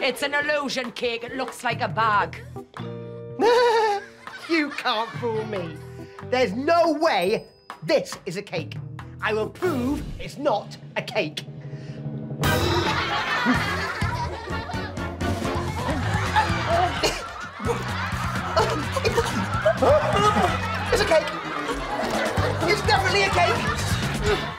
It's an illusion cake. It looks like a bag. You can't fool me. There's no way this is a cake. I will prove it's not a cake. It's a cake. It's definitely a cake.